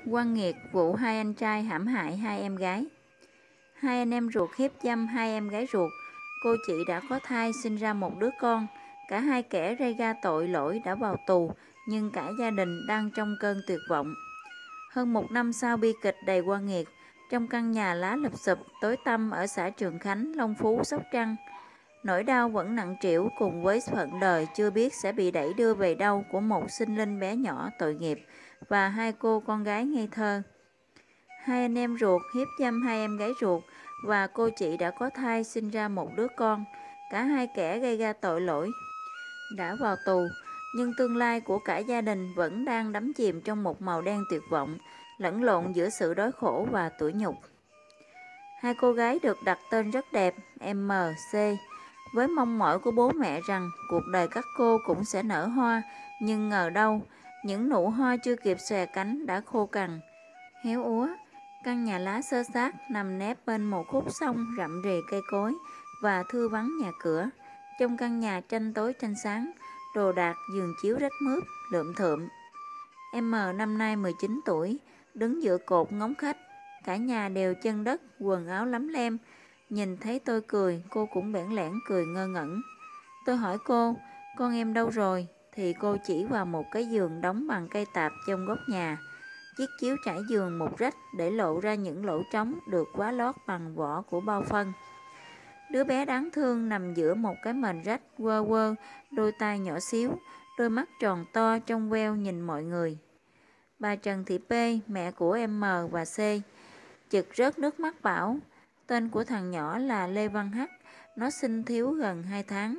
Oan nghiệt vụ hai anh trai hãm hại hai em gái. Hai anh em ruột hiếp dâm hai em gái ruột. Cô chị đã có thai sinh ra một đứa con. Cả hai kẻ gây ra tội lỗi đã vào tù, nhưng cả gia đình đang trong cơn tuyệt vọng. Hơn một năm sau bi kịch đầy oan nghiệt, trong căn nhà lá lụp xụp tối tăm ở xã Trường Khánh, Long Phú, Sóc Trăng, nỗi đau vẫn nặng trĩu cùng với phận đời chưa biết sẽ bị đẩy đưa về đâu của một sinh linh bé nhỏ tội nghiệp và hai cô con gái ngây thơ. Hai anh em ruột hiếp dâm hai em gái ruột và cô chị đã có thai sinh ra một đứa con. Cả hai kẻ gây ra tội lỗi đã vào tù, nhưng tương lai của cả gia đình vẫn đang đắm chìm trong một màu đen tuyệt vọng, lẫn lộn giữa sự đói khổ và tủi nhục. Hai cô gái được đặt tên rất đẹp, M, C, với mong mỏi của bố mẹ rằng cuộc đời các cô cũng sẽ nở hoa, nhưng ngờ đâu, những nụ hoa chưa kịp xòe cánh đã khô cằn, héo úa. Căn nhà lá xơ xác nằm nép bên một khúc sông rậm rì cây cối và thưa vắng nhà cửa. Trong căn nhà tranh tối tranh sáng, đồ đạc giường chiếu rách mướp, lượm thượm. M năm nay 19 tuổi, đứng giữa cột ngóng khách. Cả nhà đều chân đất, quần áo lấm lem. Nhìn thấy tôi cười, cô cũng bẽn lẽn cười ngơ ngẩn. Tôi hỏi cô, con em đâu rồi? Thì cô chỉ vào một cái giường đóng bằng cây tạp trong góc nhà. Chiếc chiếu trải giường một rách để lộ ra những lỗ trống được vá lót bằng vỏ của bao phân. Đứa bé đáng thương nằm giữa một cái mền rách quơ quơ, đôi tai nhỏ xíu, đôi mắt tròn to trong veo nhìn mọi người. Bà Trần Thị P, mẹ của M và C, chực rớt nước mắt bảo, tên của thằng nhỏ là Lê Văn Hắc, nó sinh thiếu gần 2 tháng.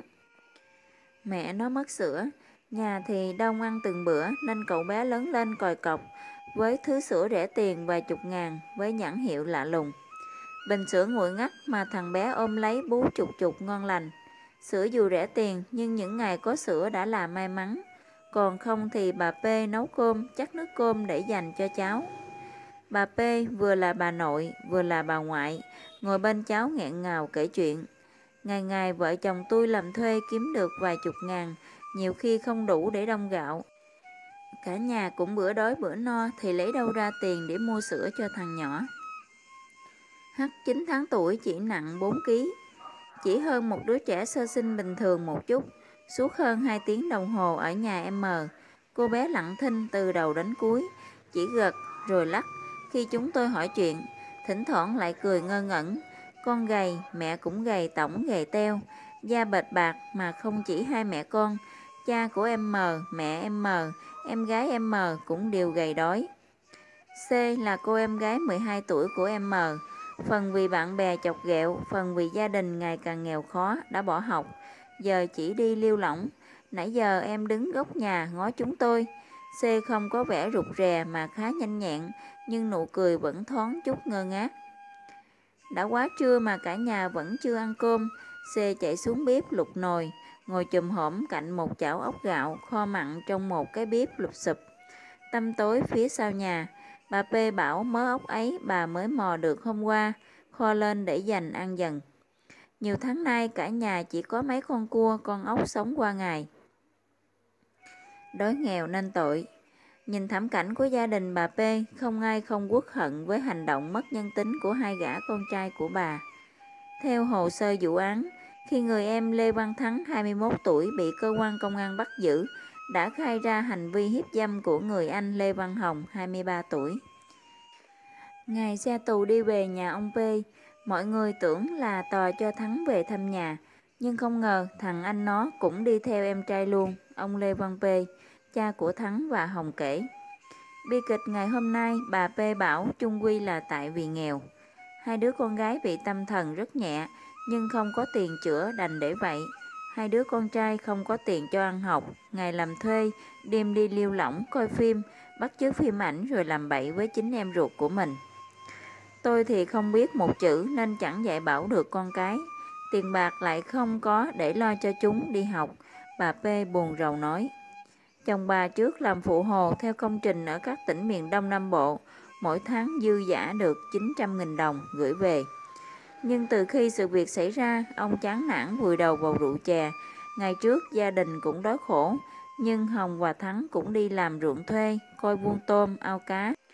Mẹ nó mất sữa, nhà thì đông ăn từng bữa nên cậu bé lớn lên còi cọc với thứ sữa rẻ tiền vài chục ngàn với nhãn hiệu lạ lùng. Bình sữa nguội ngắt mà thằng bé ôm lấy bú chục chục ngon lành. Sữa dù rẻ tiền nhưng những ngày có sữa đã là may mắn. Còn không thì bà P nấu cơm, chắc nước cơm để dành cho cháu. Bà P vừa là bà nội, vừa là bà ngoại, ngồi bên cháu nghẹn ngào kể chuyện. Ngày ngày vợ chồng tôi làm thuê kiếm được vài chục ngàn, nhiều khi không đủ để đong gạo. Cả nhà cũng bữa đói bữa no thì lấy đâu ra tiền để mua sữa cho thằng nhỏ. Hắc 9 tháng tuổi chỉ nặng 4 kg, chỉ hơn một đứa trẻ sơ sinh bình thường một chút. Suốt hơn 2 tiếng đồng hồ ở nhà M, cô bé lặng thinh từ đầu đến cuối, chỉ gật rồi lắc khi chúng tôi hỏi chuyện, thỉnh thoảng lại cười ngơ ngẩn. Con gầy, mẹ cũng gầy tổng gầy teo, da bệt bạc mà không chỉ hai mẹ con, cha của M, mẹ M, em gái M cũng đều gầy đói. C là cô em gái 12 tuổi của M, phần vì bạn bè chọc ghẹo, phần vì gia đình ngày càng nghèo khó đã bỏ học, giờ chỉ đi liêu lỏng. Nãy giờ em đứng góc nhà ngó chúng tôi. C không có vẻ rụt rè mà khá nhanh nhẹn, nhưng nụ cười vẫn thoáng chút ngơ ngác. Đã quá trưa mà cả nhà vẫn chưa ăn cơm. C chạy xuống bếp lục nồi, ngồi chùm hổm cạnh một chảo ốc gạo kho mặn trong một cái bếp lụp xụp. Tăm tối phía sau nhà, bà P bảo mớ ốc ấy bà mới mò được hôm qua, kho lên để dành ăn dần. Nhiều tháng nay cả nhà chỉ có mấy con cua, con ốc sống qua ngày. Đói nghèo nên tội. Nhìn thảm cảnh của gia đình bà P, không ai không uất hận với hành động mất nhân tính của hai gã con trai của bà. Theo hồ sơ vụ án, khi người em Lê Văn Thắng 21 tuổi bị cơ quan công an bắt giữ, đã khai ra hành vi hiếp dâm của người anh Lê Văn Hồng 23 tuổi. Ngày xe tù đi về nhà ông P, mọi người tưởng là tòa cho Thắng về thăm nhà, nhưng không ngờ thằng anh nó cũng đi theo em trai luôn, ông Lê Văn P, cha của Thắng và Hồng kể. Bi kịch ngày hôm nay bà P bảo chung quy là tại vì nghèo. Hai đứa con gái bị tâm thần rất nhẹ, nhưng không có tiền chữa đành để vậy. Hai đứa con trai không có tiền cho ăn học, ngày làm thuê, đêm đi liêu lỏng coi phim, bắt chước phim ảnh rồi làm bậy với chính em ruột của mình. Tôi thì không biết một chữ nên chẳng dạy bảo được con cái. Tiền bạc lại không có để lo cho chúng đi học, bà P buồn rầu nói. Chồng bà trước làm phụ hồ theo công trình ở các tỉnh miền Đông Nam Bộ, mỗi tháng dư dả được 900.000 đồng gửi về. Nhưng từ khi sự việc xảy ra, ông chán nản vùi đầu vào rượu chè. Ngày trước gia đình cũng đói khổ, nhưng Hồng và Thắng cũng đi làm ruộng thuê, coi vuông tôm, ao cá.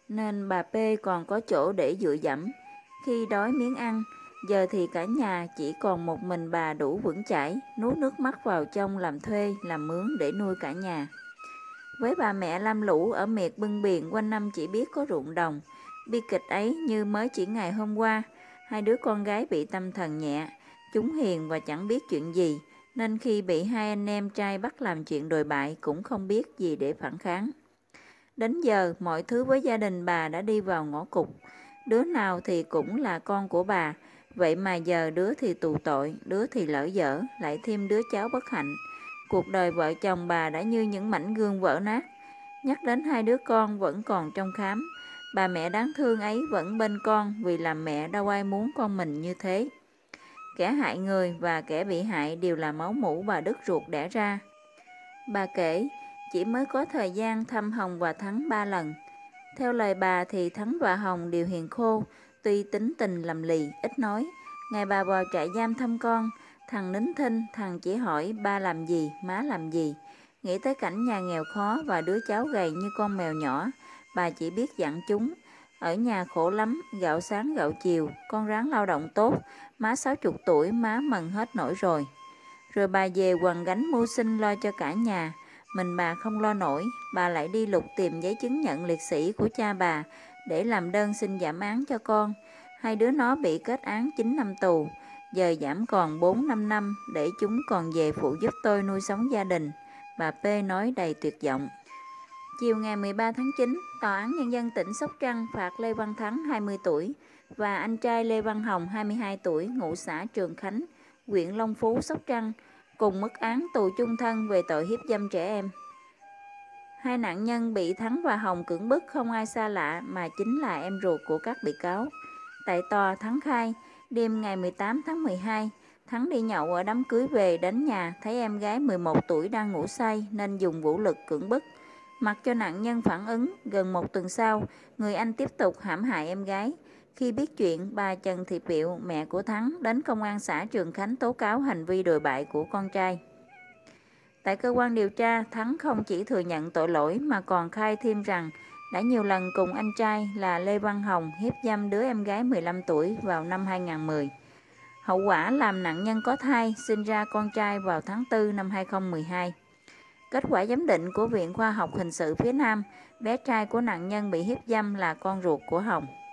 nên bà P còn có chỗ để dựa dẫm khi đói miếng ăn. Giờ thì cả nhà chỉ còn một mình bà đủ vững chãi, nuốt nước mắt vào trong làm thuê, làm mướn để nuôi cả nhà. Với bà mẹ lam lũ ở miệt bưng biển quanh năm chỉ biết có ruộng đồng. Bi kịch ấy như mới chỉ ngày hôm qua, hai đứa con gái bị tâm thần nhẹ, chúng hiền và chẳng biết chuyện gì, nên khi bị hai anh em trai bắt làm chuyện đồi bại cũng không biết gì để phản kháng. Đến giờ, mọi thứ với gia đình bà đã đi vào ngõ cụt. Đứa nào thì cũng là con của bà, vậy mà giờ đứa thì tù tội, đứa thì lỡ dở, lại thêm đứa cháu bất hạnh. Cuộc đời vợ chồng bà đã như những mảnh gương vỡ nát. Nhắc đến hai đứa con vẫn còn trong khám, bà mẹ đáng thương ấy vẫn bên con vì làm mẹ đâu ai muốn con mình như thế. Kẻ hại người và kẻ bị hại đều là máu mủ bà đứt ruột đẻ ra. Bà kể, chỉ mới có thời gian thăm Hồng và Thắng 3 lần. Theo lời bà thì Thắng và Hồng đều hiền khô, tuy tính tình lầm lì, ít nói. Ngày bà vào trại giam thăm con, thằng nín thinh, thằng chỉ hỏi ba làm gì, má làm gì. Nghĩ tới cảnh nhà nghèo khó và đứa cháu gầy như con mèo nhỏ, bà chỉ biết dặn chúng. Ở nhà khổ lắm, gạo sáng gạo chiều, con ráng lao động tốt, má 60 tuổi má mần hết nổi rồi. Rồi bà về quằn gánh mưu sinh lo cho cả nhà. Mình bà không lo nổi, bà lại đi lục tìm giấy chứng nhận liệt sĩ của cha bà để làm đơn xin giảm án cho con. Hai đứa nó bị kết án 9 năm tù, giờ giảm còn 4-5 năm để chúng còn về phụ giúp tôi nuôi sống gia đình. Bà P nói đầy tuyệt vọng. Chiều ngày 13 tháng 9, Tòa án Nhân dân tỉnh Sóc Trăng phạt Lê Văn Thắng 20 tuổi và anh trai Lê Văn Hồng 22 tuổi ngụ xã Trường Khánh, huyện Long Phú, Sóc Trăng, cùng mức án tù chung thân về tội hiếp dâm trẻ em. Hai nạn nhân bị Thắng và Hồng cưỡng bức không ai xa lạ mà chính là em ruột của các bị cáo. Tại tòa, Thắng khai, đêm ngày 18 tháng 12, Thắng đi nhậu ở đám cưới về đến nhà thấy em gái 11 tuổi đang ngủ say nên dùng vũ lực cưỡng bức. Mặc cho nạn nhân phản ứng, gần một tuần sau, người anh tiếp tục hãm hại em gái. Khi biết chuyện, bà Trần Thị Piệu, mẹ của Thắng, đến công an xã Trường Khánh tố cáo hành vi đồi bại của con trai. Tại cơ quan điều tra, Thắng không chỉ thừa nhận tội lỗi mà còn khai thêm rằng đã nhiều lần cùng anh trai là Lê Văn Hồng hiếp dâm đứa em gái 15 tuổi vào năm 2010. Hậu quả làm nạn nhân có thai, sinh ra con trai vào tháng 4 năm 2012. Kết quả giám định của Viện Khoa học Hình sự phía Nam, bé trai của nạn nhân bị hiếp dâm là con ruột của Hồng.